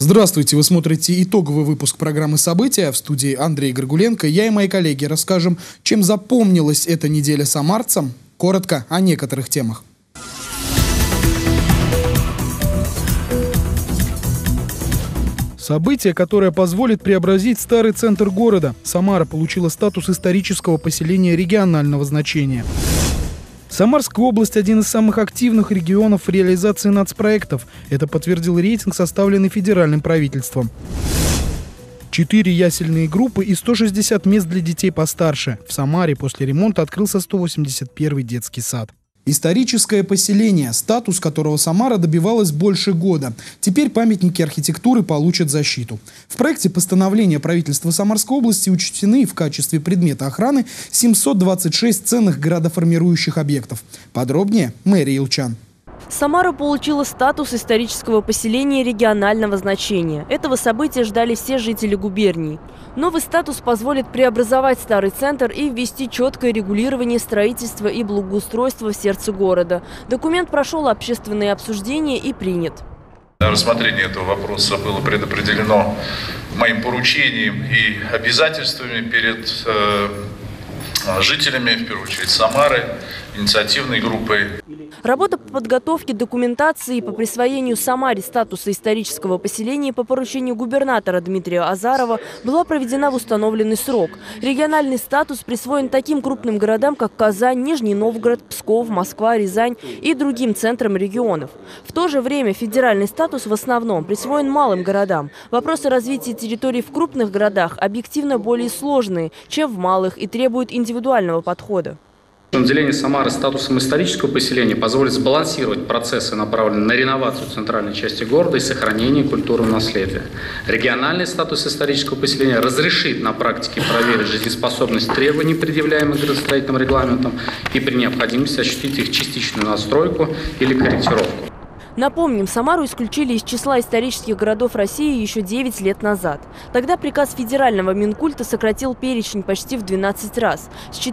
Здравствуйте, вы смотрите итоговый выпуск программы «События». В студии Андрей Горгуленко. Я и мои коллеги расскажем, чем запомнилась эта неделя самарцам. Коротко о некоторых темах. Событие, которое позволит преобразить старый центр города. Самара получила статус исторического поселения регионального значения. Самарская область – один из самых активных регионов в реализации нацпроектов. Это подтвердил рейтинг, составленный федеральным правительством. 4 ясельные группы и 160 мест для детей постарше. В Самаре после ремонта открылся 181-й детский сад. Историческое поселение, статус которого Самара добивалась больше года. Теперь памятники архитектуры получат защиту. В проекте постановления правительства Самарской области учтены в качестве предмета охраны 726 ценных градоформирующих объектов. Подробнее мэрия Илчан. Самара получила статус исторического поселения регионального значения. Этого события ждали все жители губернии. Новый статус позволит преобразовать старый центр и ввести четкое регулирование строительства и благоустройства в сердце города. Документ прошел общественные обсуждения и принят. Рассмотрение этого вопроса было предопределено моим поручением и обязательствами перед жителями, в первую очередь Самары, инициативной группой. Работа по подготовке документации по присвоению Самаре статуса исторического поселения по поручению губернатора Дмитрия Азарова была проведена в установленный срок. Региональный статус присвоен таким крупным городам, как Казань, Нижний Новгород, Псков, Москва, Рязань и другим центрам регионов. В то же время федеральный статус в основном присвоен малым городам. Вопросы развития территорий в крупных городах объективно более сложные, чем в малых, и требуют индивидуального подхода. Наделение Самары статусом исторического поселения позволит сбалансировать процессы, направленные на реновацию центральной части города и сохранение культурного наследия. Региональный статус исторического поселения разрешит на практике проверить жизнеспособность требований, предъявляемых градостроительным регламентом, и при необходимости осуществить их частичную настройку или корректировку. Напомним, Самару исключили из числа исторических городов России еще 9 лет назад. Тогда приказ федерального Минкульта сократил перечень почти в 12 раз – с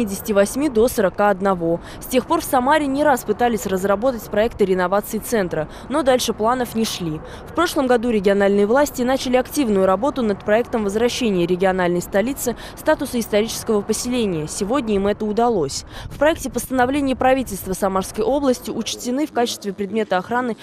478 до 41. С тех пор в Самаре не раз пытались разработать проекты реновации центра, но дальше планов не шли. В прошлом году региональные власти начали активную работу над проектом возвращения региональной столицы статуса исторического поселения. Сегодня им это удалось. В проекте постановления правительства Самарской области учтены в качестве предмета охраны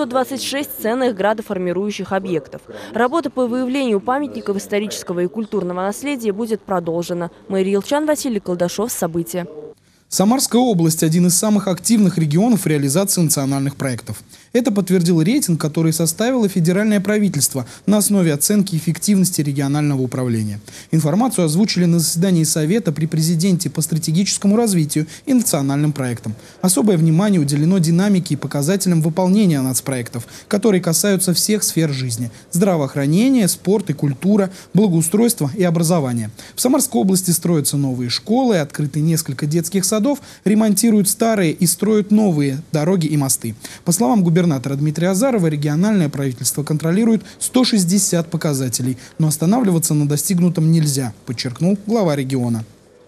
726 ценных градоформирующих объектов. Работа по выявлению памятников исторического и культурного наследия будет продолжена. Мэрия Илчан, Василий Колдашов. События. Самарская область – один из самых активных регионов в реализации национальных проектов. Это подтвердил рейтинг, который составило федеральное правительство на основе оценки эффективности регионального управления. Информацию озвучили на заседании Совета при президенте по стратегическому развитию и национальным проектам. Особое внимание уделено динамике и показателям выполнения нацпроектов, которые касаются всех сфер жизни – здравоохранения, спорт и культура, благоустройства и образования. В Самарской области строятся новые школы, открыты несколько детских садов, ремонтируют старые и строят новые дороги и мосты. По словам губернатора Дмитрия Азарова, региональное правительство контролирует 160 показателей, но останавливаться на достигнутом нельзя, подчеркнул глава региона.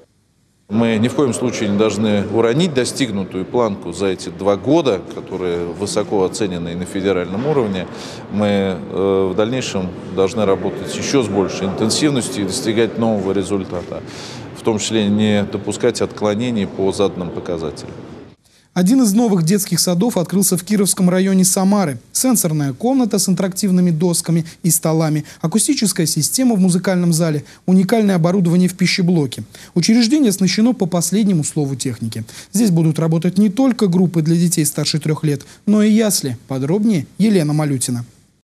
Мы ни в коем случае не должны уронить достигнутую планку за эти 2 года, которые высоко оценены и на федеральном уровне. Мы в дальнейшем должны работать еще с большей интенсивностью и достигать нового результата, в том числе не допускать отклонений по заданным показателям. Один из новых детских садов открылся в Кировском районе Самары. Сенсорная комната с интерактивными досками и столами, акустическая система в музыкальном зале, уникальное оборудование в пищеблоке. Учреждение оснащено по последнему слову техники. Здесь будут работать не только группы для детей старше 3 лет, но и ясли. Подробнее Елена Малютина.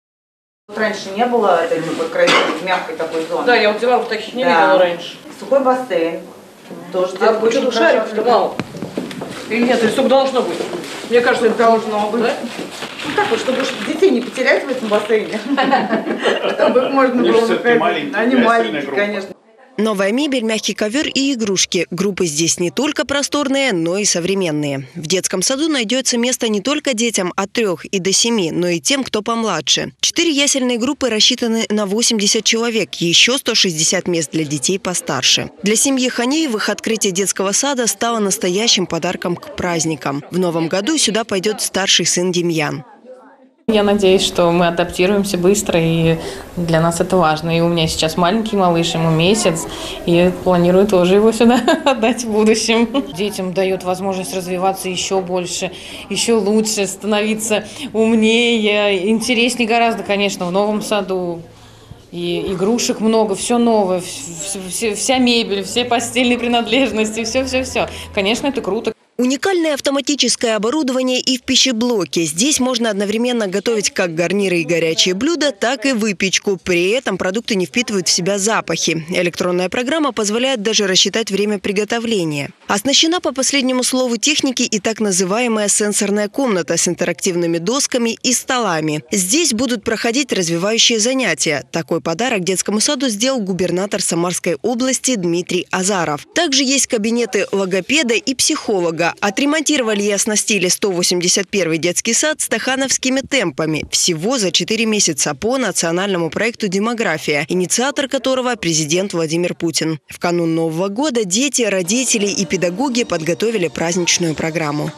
Раньше не было этой мягкой такой зоны. Да, я вот диванов таких не видела раньше. Сухой бассейн. Тоже что-то шариков мало. Или нет, или столько должно быть? Мне кажется, это должно быть. Да? Ну так вот, чтобы детей не потерять в этом бассейне. Чтобы их можно было выходить. Они маленькие, конечно. Новая мебель, мягкий ковер и игрушки. Группы здесь не только просторные, но и современные. В детском саду найдется место не только детям от 3 и до 7, но и тем, кто помладше. 4 ясельные группы рассчитаны на 80 человек, еще 160 мест для детей постарше. Для семьи Ханеевых открытие детского сада стало настоящим подарком к праздникам. В новом году сюда пойдет старший сын Демьян. Я надеюсь, что мы адаптируемся быстро, и для нас это важно. И у меня сейчас маленький малыш, ему месяц, и планирую тоже его сюда отдать в будущем. Детям дает возможность развиваться еще больше, еще лучше, становиться умнее, интереснее гораздо, конечно, в новом саду. И игрушек много, все новое, вся мебель, все постельные принадлежности, все. Конечно, это круто. Уникальное автоматическое оборудование и в пищеблоке. Здесь можно одновременно готовить как гарниры и горячие блюда, так и выпечку. При этом продукты не впитывают в себя запахи. Электронная программа позволяет даже рассчитать время приготовления. Оснащена по последнему слову техники и так называемая сенсорная комната с интерактивными досками и столами. Здесь будут проходить развивающие занятия. Такой подарок детскому саду сделал губернатор Самарской области Дмитрий Азаров. Также есть кабинеты логопеда и психолога. Отремонтировали и оснастили 181-й детский сад стахановскими темпами. Всего за 4 месяца по национальному проекту «Демография», инициатор которого президент Владимир Путин. В канун Нового года дети, родители и педагоги подготовили праздничную программу.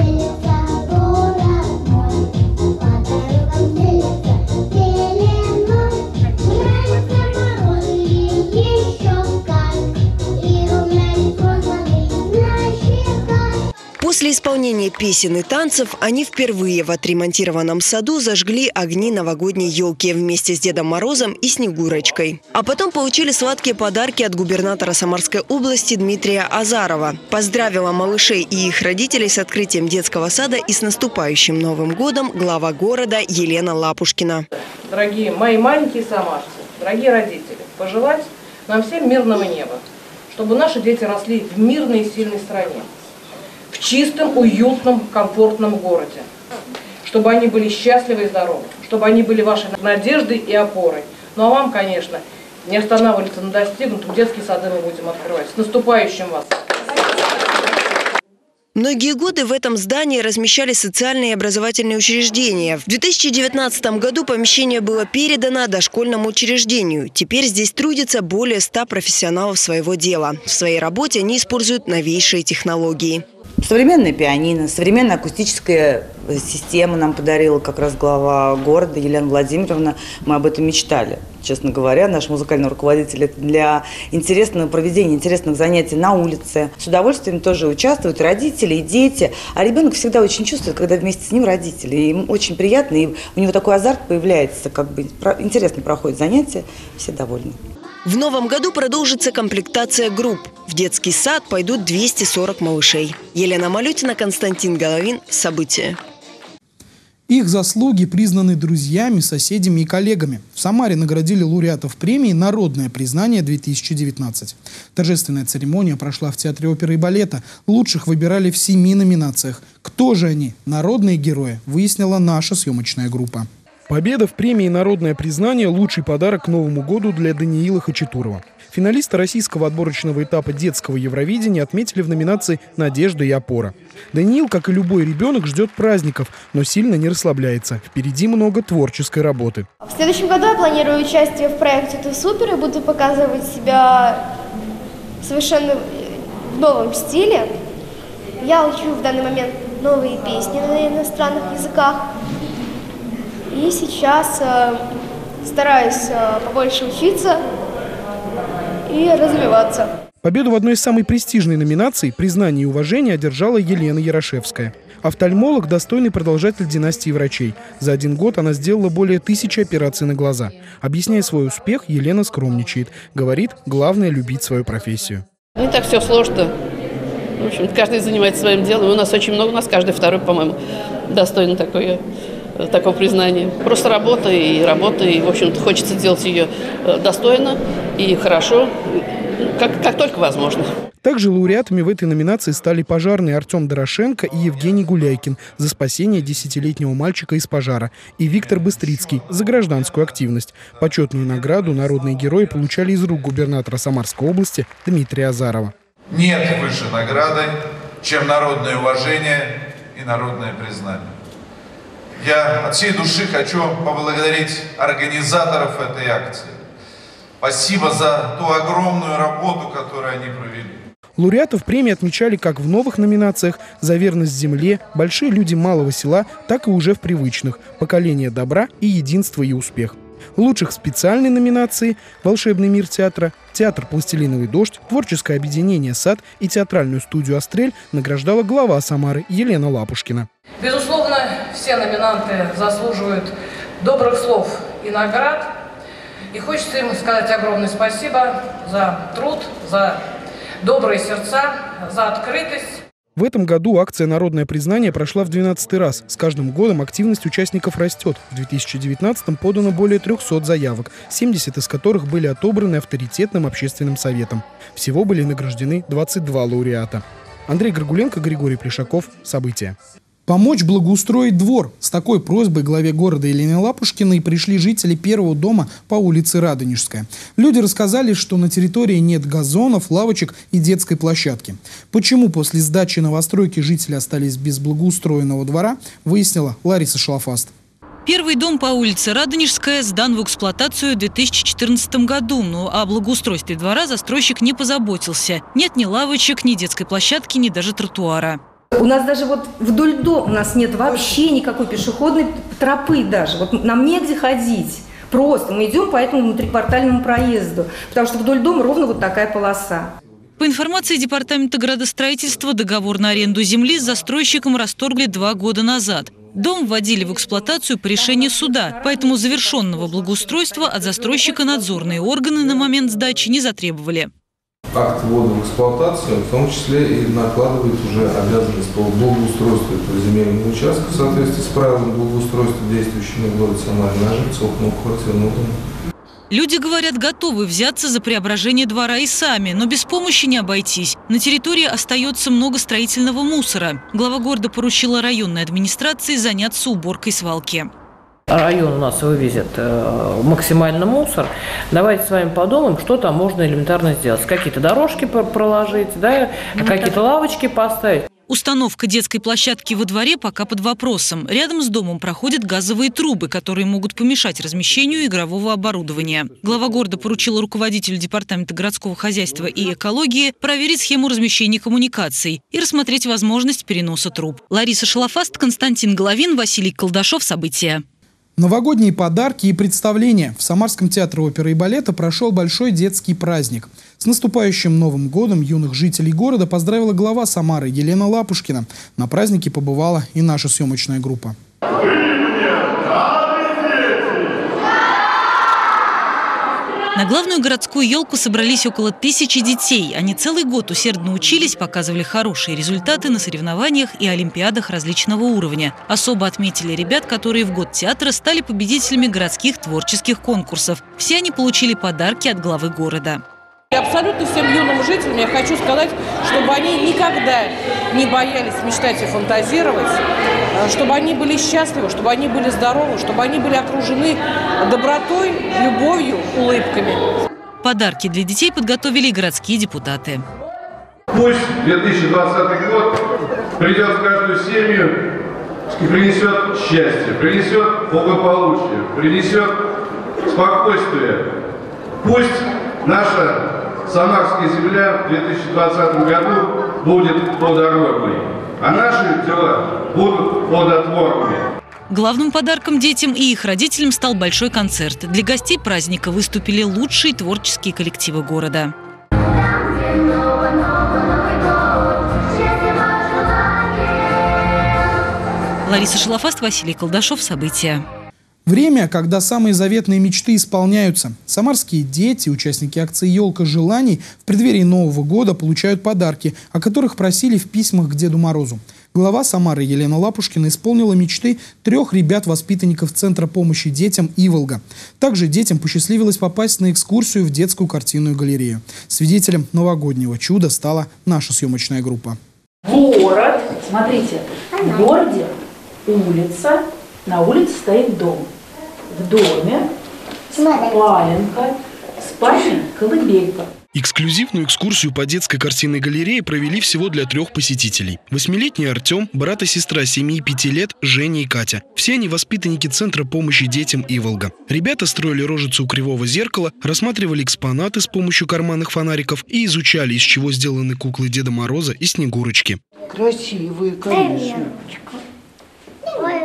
После исполнения песен и танцев они впервые в отремонтированном саду зажгли огни новогодней елки вместе с Дедом Морозом и Снегурочкой. А потом получили сладкие подарки от губернатора Самарской области Дмитрия Азарова. Поздравила малышей и их родителей с открытием детского сада и с наступающим Новым годом глава города Елена Лапушкина. Дорогие мои маленькие самарцы, дорогие родители, пожелать нам всем мирного неба, чтобы наши дети росли в мирной и сильной стране. В чистом, уютном, комфортном городе. Чтобы они были счастливы и здоровы. Чтобы они были вашей надеждой и опорой. Ну а вам, конечно, не останавливаться на достигнутом. Детские сады мы будем открывать. С наступающим вас! Многие годы в этом здании размещались социальные и образовательные учреждения. В 2019 году помещение было передано дошкольному учреждению. Теперь здесь трудится более 100 профессионалов своего дела. В своей работе они используют новейшие технологии. Современное пианино, современная акустическая система нам подарила как раз глава города Елена Владимировна. Мы об этом мечтали. Честно говоря, наш музыкальный руководитель это для интересного проведения, интересных занятий на улице. С удовольствием тоже участвуют и родители, и дети. А ребенок всегда очень чувствует, когда вместе с ним родители. И ему очень приятно, и у него такой азарт появляется, как бы интересно проходит занятия, все довольны. В новом году продолжится комплектация групп. В детский сад пойдут 240 малышей. Елена Малютина, Константин Головин. События. Их заслуги признаны друзьями, соседями и коллегами. В Самаре наградили лауреатов премии «Народное признание-2019». Торжественная церемония прошла в Театре оперы и балета. Лучших выбирали в 7 номинациях. Кто же они? Народные герои, выяснила наша съемочная группа. Победа в премии «Народное признание» – лучший подарок к Новому году для Даниила Хачатурова. Финалиста российского отборочного этапа детского Евровидения отметили в номинации «Надежда и опора». Даниил, как и любой ребенок, ждет праздников, но сильно не расслабляется. Впереди много творческой работы. В следующем году я планирую участие в проекте «Ты супер» и буду показывать себя совершенно в новом стиле. Я учу в данный момент новые песни на иностранных языках. И сейчас стараюсь побольше учиться и развиваться. Победу в одной из самых престижных номинаций «Признание и уважение» одержала Елена Ярошевская. Офтальмолог – достойный продолжатель династии врачей. За 1 год она сделала более 1000 операций на глаза. Объясняя свой успех, Елена скромничает. Говорит, главное – любить свою профессию. Не так все сложно. В общем, каждый занимается своим делом. У нас очень много, у нас каждый второй, по-моему, достойный такого признания. Просто работа, и, в общем-то, хочется делать ее достойно и хорошо, как только возможно. Также лауреатами в этой номинации стали пожарные Артем Дорошенко и Евгений Гуляйкин за спасение 10-летнего мальчика из пожара и Виктор Быстрицкий за гражданскую активность. Почетную награду народные герои получали из рук губернатора Самарской области Дмитрия Азарова. Нет выше награды, чем народное уважение и народное признание. Я от всей души хочу поблагодарить организаторов этой акции. Спасибо за ту огромную работу, которую они провели. Лауреатов премии отмечали как в новых номинациях «За верность земле», «Большие люди малого села», так и уже в привычных «Поколение добра» и «Единство и успех». Лучших в специальной номинации «Волшебный мир театра», театр «Пластилиновый дождь», творческое объединение «Сад» и театральную студию «Астрель» награждала глава Самары Елена Лапушкина. Безусловно, все номинанты заслуживают добрых слов и наград. И хочется им сказать огромное спасибо за труд, за добрые сердца, за открытость. В этом году акция «Народное признание» прошла в 12-й раз. С каждым годом активность участников растет. В 2019-м подано более 300 заявок, 70 из которых были отобраны авторитетным общественным советом. Всего были награждены 22 лауреата. Андрей Горгуленко, Григорий Плешаков. События. Помочь благоустроить двор. С такой просьбой главе города Елене Лапушкиной пришли жители первого дома по улице Радонежская. Люди рассказали, что на территории нет газонов, лавочек и детской площадки. Почему после сдачи новостройки жители остались без благоустроенного двора, выяснила Лариса Шлафаст. Первый дом по улице Радонежская сдан в эксплуатацию в 2014 году, но о благоустройстве двора застройщик не позаботился. Нет ни лавочек, ни детской площадки, ни даже тротуара. У нас даже вот вдоль дома у нас нет вообще никакой пешеходной тропы даже. Вот нам негде ходить. Просто мы идем по этому внутриквартальному проезду, потому что вдоль дома ровно вот такая полоса. По информации Департамента градостроительства, договор на аренду земли с застройщиком расторгли 2 года назад. Дом вводили в эксплуатацию по решению суда, поэтому завершенного благоустройства от застройщика надзорные органы на момент сдачи не затребовали. Акт ввода в эксплуатацию в том числе и накладывает уже обязанность по благоустройству этого земельного участка в соответствии с правилами благоустройства, действующими в городе Самаре, на жильцов многоквартирного дома. Люди, говорят, готовы взяться за преображение двора и сами, но без помощи не обойтись. На территории остается много строительного мусора. Глава города поручила районной администрации заняться уборкой свалки. Район у нас вывезет максимально мусор. Давайте с вами подумаем, что там можно элементарно сделать. Какие-то дорожки проложить, да, какие-то лавочки поставить. Установка детской площадки во дворе пока под вопросом. Рядом с домом проходят газовые трубы, которые могут помешать размещению игрового оборудования. Глава города поручила руководителю Департамента городского хозяйства и экологии проверить схему размещения коммуникаций и рассмотреть возможность переноса труб. Лариса Шлафаст, Константин Головин, Василий Колдашов. События. Новогодние подарки и представления. В Самарском театре оперы и балета прошел большой детский праздник. С наступающим Новым годом юных жителей города поздравила глава Самары Елена Лапушкина. На празднике побывала и наша съемочная группа. На главную городскую елку собрались около 1000 детей. Они целый год усердно учились, показывали хорошие результаты на соревнованиях и олимпиадах различного уровня. Особо отметили ребят, которые в год театра стали победителями городских творческих конкурсов. Все они получили подарки от главы города. Абсолютно всем юным жителям я хочу сказать, чтобы они никогда не боялись мечтать и фантазировать, чтобы они были счастливы, чтобы они были здоровы, чтобы они были окружены добротой, любовью, улыбками. Подарки для детей подготовили и городские депутаты. Пусть 2020 год придет в каждую семью и принесет счастье, принесет благополучие, принесет спокойствие. Пусть наша Самарская земля в 2020 году будет плодородной, а наши дела будут плодотворными. Главным подарком детям и их родителям стал большой концерт. Для гостей праздника выступили лучшие творческие коллективы города. Лариса Шлафаст, Василий Колдашов. События. Время, когда самые заветные мечты исполняются. Самарские дети, участники акции «Елка желаний» в преддверии Нового года получают подарки, о которых просили в письмах к Деду Морозу. Глава Самары Елена Лапушкина исполнила мечты 3 ребят-воспитанников Центра помощи детям «Иволга». Также детям посчастливилось попасть на экскурсию в детскую картинную галерею. Свидетелем новогоднего чуда стала наша съемочная группа. Город, смотрите, в городе улица. На улице стоит дом. В доме спаленка, спальня, колыбелька. Эксклюзивную экскурсию по детской картинной галерее провели всего для 3 посетителей. 8-летний Артем, брат и сестра 7 и 5 лет Женя и Катя. Все они воспитанники Центра помощи детям «Иволга». Ребята строили рожицу у кривого зеркала, рассматривали экспонаты с помощью карманных фонариков и изучали, из чего сделаны куклы Деда Мороза и Снегурочки. Красивые, конечно. Ой,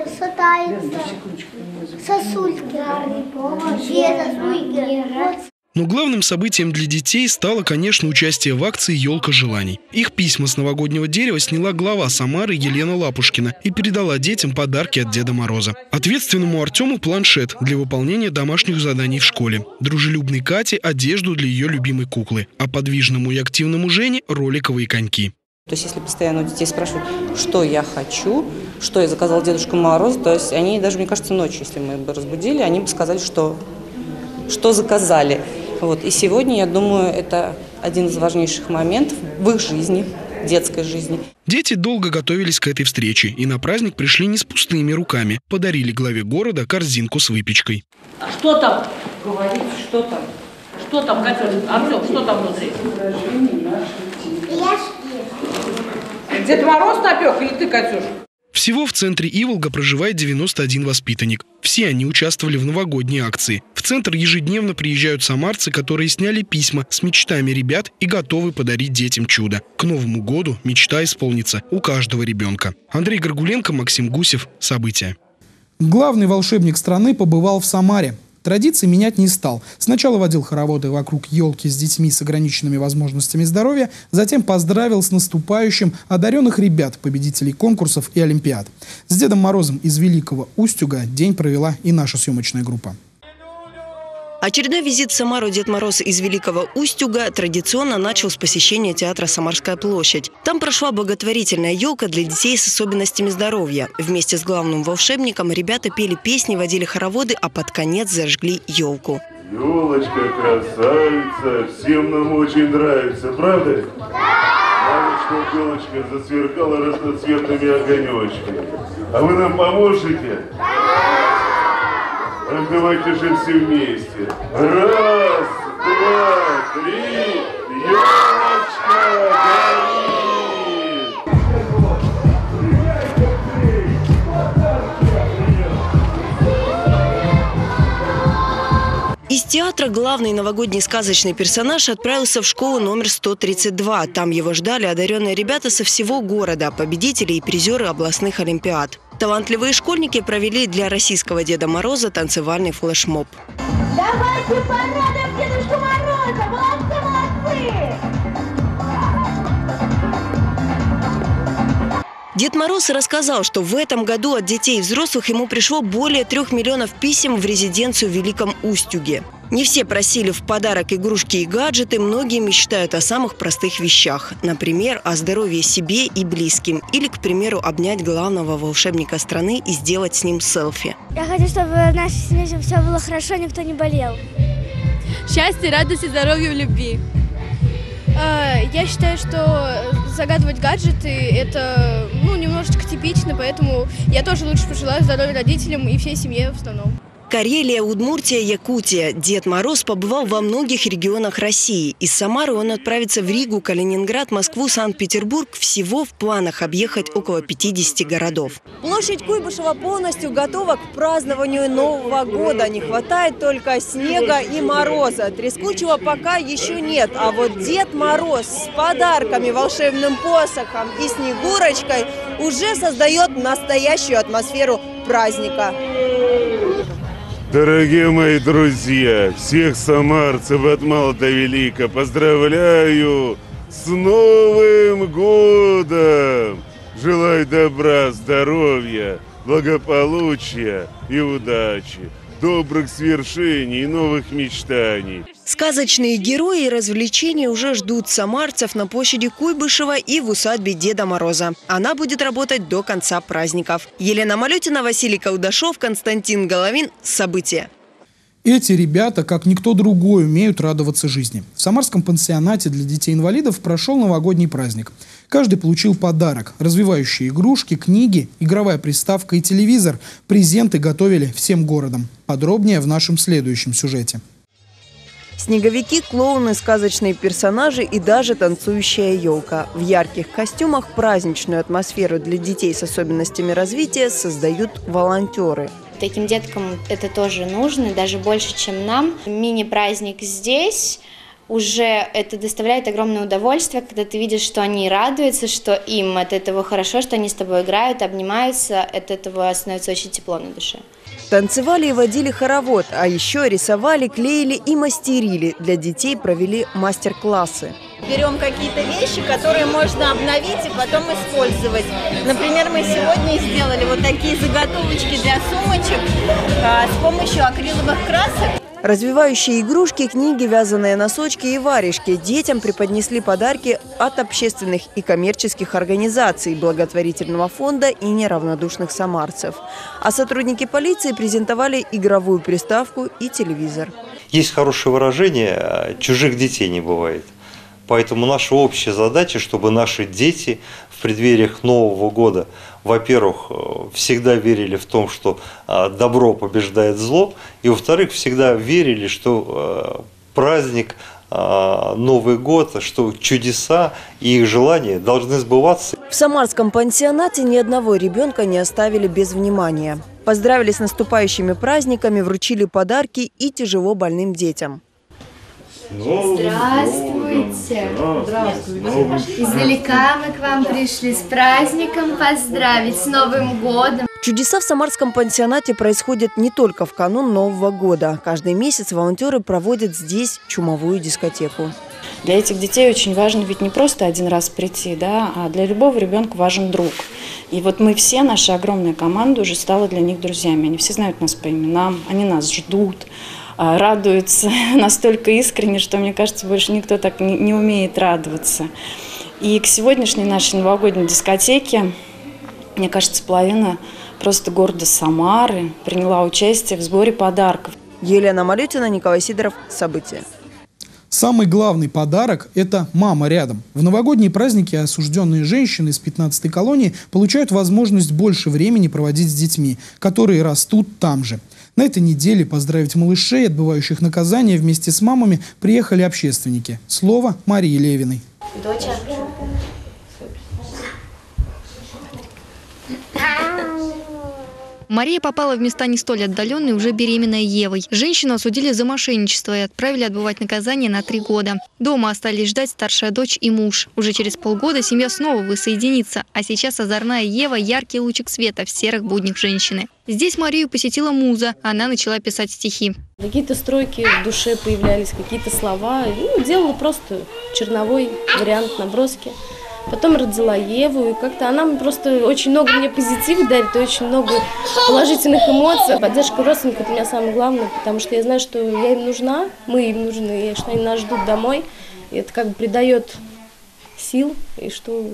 сосульки. Но главным событием для детей стало, конечно, участие в акции «Елка желаний». Их письма с новогоднего дерева сняла глава Самары Елена Лапушкина и передала детям подарки от Деда Мороза. Ответственному Артему планшет для выполнения домашних заданий в школе. Дружелюбной Кате одежду для ее любимой куклы. А подвижному и активному Жене роликовые коньки. То есть, если постоянно у детей спрашивают, что я хочу, что я заказал Дедушку Морозу, то есть они даже, мне кажется, ночью, если мы бы разбудили, они бы сказали, что заказали. Вот. И сегодня, я думаю, это один из важнейших моментов в их жизни, детской жизни. Дети долго готовились к этой встрече и на праздник пришли не с пустыми руками. Подарили главе города корзинку с выпечкой. А что там? Говорите, что там? Что там, Катюш? Артем, что там внутри? Дед Мороз напек или ты, Катюш? Всего в центре «Иволга» проживает 91 воспитанник. Все они участвовали в новогодней акции. В центр ежедневно приезжают самарцы, которые сняли письма с мечтами ребят и готовы подарить детям чудо. К Новому году мечта исполнится у каждого ребенка. Андрей Горгуленко, Максим Гусев. События. Главный волшебник страны побывал в Самаре. Традиции менять не стал. Сначала водил хороводы вокруг елки с детьми с ограниченными возможностями здоровья, затем поздравил с наступающим одаренных ребят, победителей конкурсов и олимпиад. С Дедом Морозом из Великого Устюга день провела и наша съемочная группа. Очередной визит в Самару Дед Мороз из Великого Устюга традиционно начал с посещения театра «Самарская площадь». Там прошла благотворительная елка для детей с особенностями здоровья. Вместе с главным волшебником ребята пели песни, водили хороводы, а под конец зажгли елку. Елочка красавица, всем нам очень нравится, правда? Да! Что елочка засверкала разноцветными огонечками. А вы нам поможете? Давайте же все вместе. Раз, два, три. Елочка горит! Из театра главный новогодний сказочный персонаж отправился в школу номер 132. Там его ждали одаренные ребята со всего города, победители и призеры областных олимпиад. Талантливые школьники провели для российского Деда Мороза танцевальный флешмоб. Давайте порадуем Дедушку Мороза! Молодцы! Дед Мороз рассказал, что в этом году от детей и взрослых ему пришло более 3 миллионов писем в резиденцию в Великом Устюге. Не все просили в подарок игрушки и гаджеты, многие мечтают о самых простых вещах. Например, о здоровье себе и близким. Или, к примеру, обнять главного волшебника страны и сделать с ним селфи. Я хочу, чтобы в нашей семье все было хорошо, никто не болел. Счастья, радости, здоровья, любви. Я считаю, что загадывать гаджеты – это немножечко типично, поэтому я тоже лучше пожелаю здоровья родителям и всей семье в основном. Карелия, Удмуртия, Якутия. Дед Мороз побывал во многих регионах России. Из Самары он отправится в Ригу, Калининград, Москву, Санкт-Петербург. Всего в планах объехать около 50 городов. Площадь Куйбышева полностью готова к празднованию Нового года. Не хватает только снега и мороза. Трескучего пока еще нет. А вот Дед Мороз с подарками, волшебным посохом и Снегурочкой уже создает настоящую атмосферу праздника. Дорогие мои друзья, всех самарцев от мала до велика поздравляю с Новым годом! Желаю добра, здоровья, благополучия и удачи, добрых свершений и новых мечтаний. Сказочные герои и развлечения уже ждут самарцев на площади Куйбышева и в усадьбе Деда Мороза. Она будет работать до конца праздников. Елена Малютина, Василий Каудашов, Константин Головин. События. Эти ребята, как никто другой, умеют радоваться жизни. В самарском пансионате для детей-инвалидов прошел новогодний праздник. Каждый получил подарок. Развивающие игрушки, книги, игровая приставка и телевизор. Презенты готовили всем городом. Подробнее в нашем следующем сюжете. Снеговики, клоуны, сказочные персонажи и даже танцующая елка. В ярких костюмах праздничную атмосферу для детей с особенностями развития создают волонтеры. Таким деткам это тоже нужно, даже больше, чем нам. Мини-праздник здесь уже это доставляет огромное удовольствие, когда ты видишь, что они радуются, что им от этого хорошо, что они с тобой играют, обнимаются, от этого становится очень тепло на душе. Танцевали и водили хоровод, а еще рисовали, клеили и мастерили. Для детей провели мастер-классы. Берем какие-то вещи, которые можно обновить и потом использовать. Например, мы сегодня сделали вот такие заготовочки для сумочек с помощью акриловых красок. Развивающие игрушки, книги, вязаные носочки и варежки. Детям преподнесли подарки от общественных и коммерческих организаций, благотворительного фонда и неравнодушных самарцев. А сотрудники полиции презентовали игровую приставку и телевизор. Есть хорошее выражение «чужих детей не бывает». Поэтому наша общая задача, чтобы наши дети в преддвериях Нового года, во-первых, всегда верили в том, что добро побеждает зло, и, во-вторых, всегда верили, что праздник, Новый год, что чудеса и их желания должны сбываться. В самарском пансионате ни одного ребенка не оставили без внимания. Поздравили с наступающими праздниками, вручили подарки и тяжело больным детям. Здравствуйте. Здравствуйте. Издалека мы к вам пришли с праздником поздравить, с Новым годом. Чудеса в самарском пансионате происходят не только в канун Нового года. Каждый месяц волонтеры проводят здесь чумовую дискотеку. Для этих детей очень важно ведь не просто один раз прийти, да, а для любого ребенка важен друг. И вот мы все, наша огромная команда, уже стала для них друзьями. Они все знают нас по именам, они нас ждут, радуются настолько искренне, что, мне кажется, больше никто так не умеет радоваться. И к сегодняшней нашей новогодней дискотеке, мне кажется, половина просто города Самары приняла участие в сборе подарков. Елена Малютина, Николай Сидоров. События. Самый главный подарок – это мама рядом. В новогодние праздники осужденные женщины из 15-й колонии получают возможность больше времени проводить с детьми, которые растут там же. На этой неделе поздравить малышей, отбывающих наказание, вместе с мамами приехали общественники. Слово Марии Левиной. Доча. Мария попала в места не столь отдаленные, уже беременной Евой. Женщину осудили за мошенничество и отправили отбывать наказание на 3 года. Дома остались ждать старшая дочь и муж. Уже через полгода семья снова воссоединится. А сейчас озорная Ева – яркий лучик света в серых буднях женщины. Здесь Марию посетила муза. Она начала писать стихи. Какие-то строки в душе появлялись, какие-то слова. Делала просто черновой вариант наброски. Потом родила Еву, и как-то она просто очень много мне позитива дарит, и очень много положительных эмоций. Поддержка родственников – это у меня самое главное, потому что я знаю, что я им нужна, мы им нужны, и что они нас ждут домой. И это как бы придает сил, и что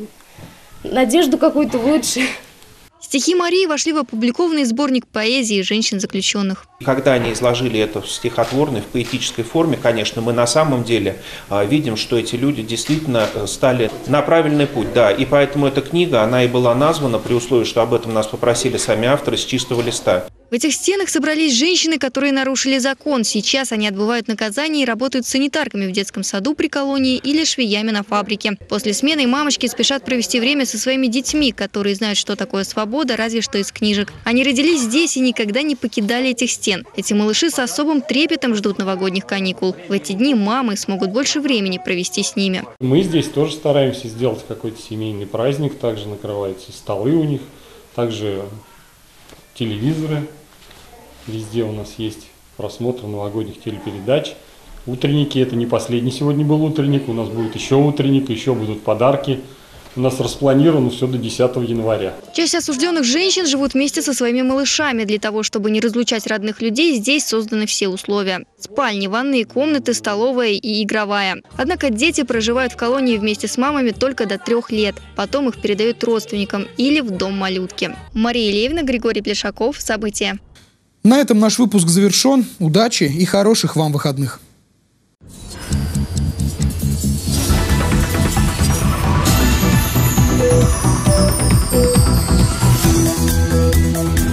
надежду какую-то лучше. Стихи Марии вошли в опубликованный сборник поэзии женщин-заключенных. Когда они изложили это в стихотворной, в поэтической форме, конечно, мы на самом деле видим, что эти люди действительно стали на правильный путь. Да, и поэтому эта книга, она и была названа при условии, что об этом нас попросили сами авторы с чистого листа. В этих стенах собрались женщины, которые нарушили закон. Сейчас они отбывают наказание и работают санитарками в детском саду при колонии или швеями на фабрике. После смены мамочки спешат провести время со своими детьми, которые знают, что такое свобода, разве что из книжек. Они родились здесь и никогда не покидали этих стен. Эти малыши с особым трепетом ждут новогодних каникул. В эти дни мамы смогут больше времени провести с ними. Мы здесь тоже стараемся сделать какой-то семейный праздник. Также накрываются столы у них, также телевизоры. Везде у нас есть просмотр новогодних телепередач. Утренники – это не последний сегодня был утренник. У нас будет еще утренник, еще будут подарки. У нас распланировано все до 10 января. Часть осужденных женщин живут вместе со своими малышами. Для того, чтобы не разлучать родных людей, здесь созданы все условия. Спальни, ванные комнаты, столовая и игровая. Однако дети проживают в колонии вместе с мамами только до 3 лет. Потом их передают родственникам или в дом малютки. Мария Левина, Григорий Плешаков. События. На этом наш выпуск завершен. Удачи и хороших вам выходных. Thank you.